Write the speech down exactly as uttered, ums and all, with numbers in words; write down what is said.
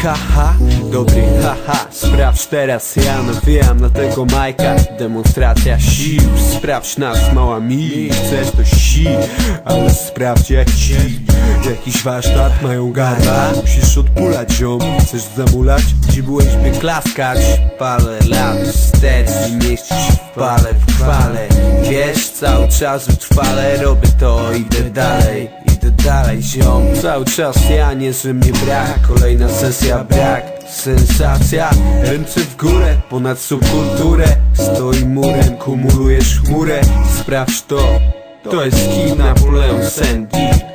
haha, dobry haha. Sprawdź teraz, ja nawijam na tego Majka. Demonstracja sił, sprawdź nas mała mi. Chcesz to si, ale sprawdź jak ci. Jakiś warsztat mają gada, musisz odpulać ziom. Chcesz zamulać? Ci byłeś by klaskać. Parę lat wstecz i mieścić w pale w chwale. Wiesz, cały czas wytrwale robię to, idę dalej. Idę dalej ziom. Cały czas ja, nie że mnie brak. Kolejna sesja brak. Sensacja, ręce w górę, ponad subkulturę. Stoi murem, kumulujesz chmurę. Sprawdź to, to jest hit Napoleon Sandy.